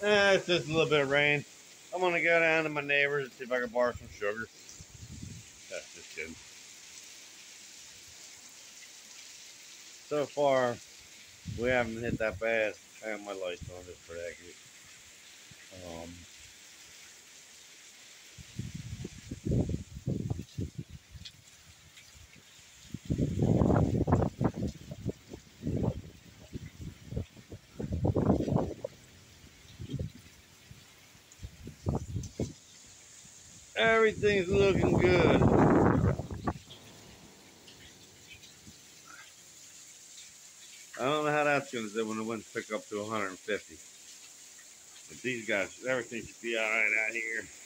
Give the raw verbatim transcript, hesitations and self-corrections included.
Eh, it's just a little bit of rain. I'm gonna go down to my neighbors and see if I can borrow some sugar. That's just kidding. So far, we haven't hit that bad. I have my lights on just for that. Um, everything's looking good. I don't know how that's gonna do when the winds pick up to one hundred fifty. But these guys, everything should be all right out here.